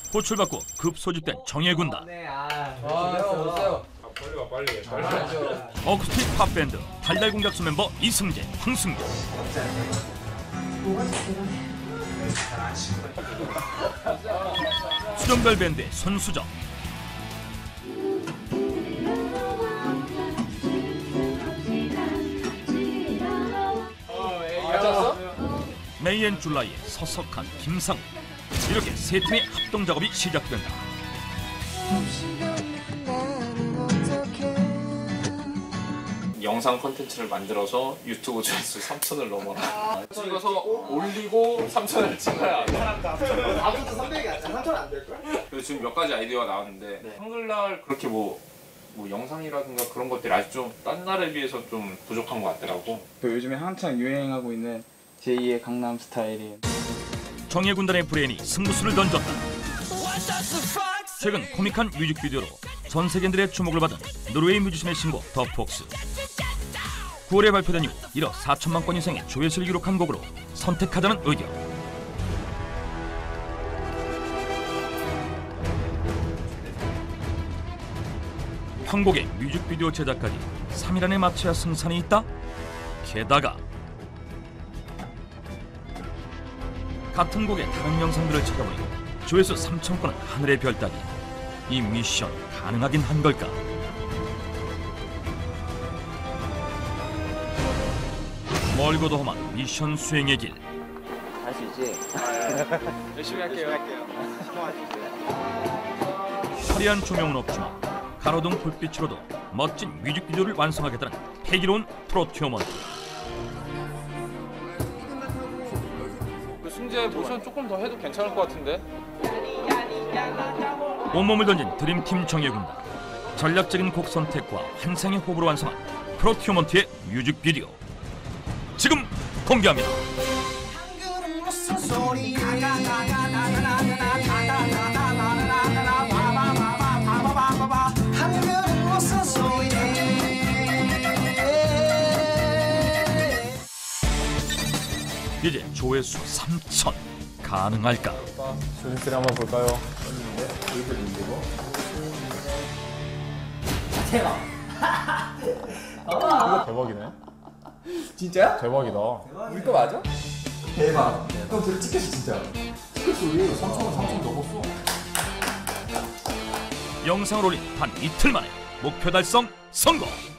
호출받고 급소집된 정예군단. 오세요. 빨리 와 빨리. 어쿠스틱 팝밴드 달달공작소 멤버 이승재, 황승규. 수정별 밴드의 손수정. 메이앤줄라이의 서석한, 김상우. 이렇게 세 팀의 합동 작업이 시작된다. 영상 콘텐츠를 만들어서 유튜브 조회수 3,000을 넘어라. 찍어서 올리고 3,000을 찍어야 돼. 아무튼 300이 아니라 3,000 안 될걸? 그래서 지금 몇 가지 아이디어가 나왔는데 한글날 그렇게 뭐 영상이라든가 그런 것들이 아직 좀 딴 나라에 비해서 좀 부족한 것 같더라고. 요즘에 한창 유행하고 있는 제2의 강남 스타일이 정예군단의 브레인이 승부수를 던졌다. 최근 코믹한 뮤직비디오로 전 세계인들의 주목을 받은 노르웨이 뮤지션의 신곡 더 폭스. 9월에 발표된 이후 1억 4천만 건 이상의 조회수를 기록한 곡으로 선택하자는 의견. 편곡의 뮤직비디오 제작까지 3일 안에 마쳐야 승산이 있다? 게다가 같은 곡의 다른 영상들을 찾아보니 조회수 3천 건은 하늘의 별 따기. 이 미션 가능하긴 한 걸까? 멀고도 험한 미션 수행의 길. 할 수 있지? 열심히 할게요. 화려한 조명은 없지만 가로등 불빛으로도 멋진 뮤직비디오를 완성하겠다는 패기로운 프로튜어먼트. 승재 모션 조금 더 해도 괜찮을 것 같은데? 온몸을 던진 드림팀 정예군단. 전략적인 곡 선택과 환상의 호흡으로 완성한 프로튜어먼트의 뮤직비디오. 지금 공개합니다. 이제 조회수 3천 가능할까? 조회수를 한번 볼까요? 대박. 이거 대박이네. 진짜야? 대박이다. 우리 거 맞아? 대박. 그럼 저를 찍혔어 진짜. 찍혔어 우리. 3,000 넘었어. 영상을 올린 단 이틀 만에 목표 달성 성공!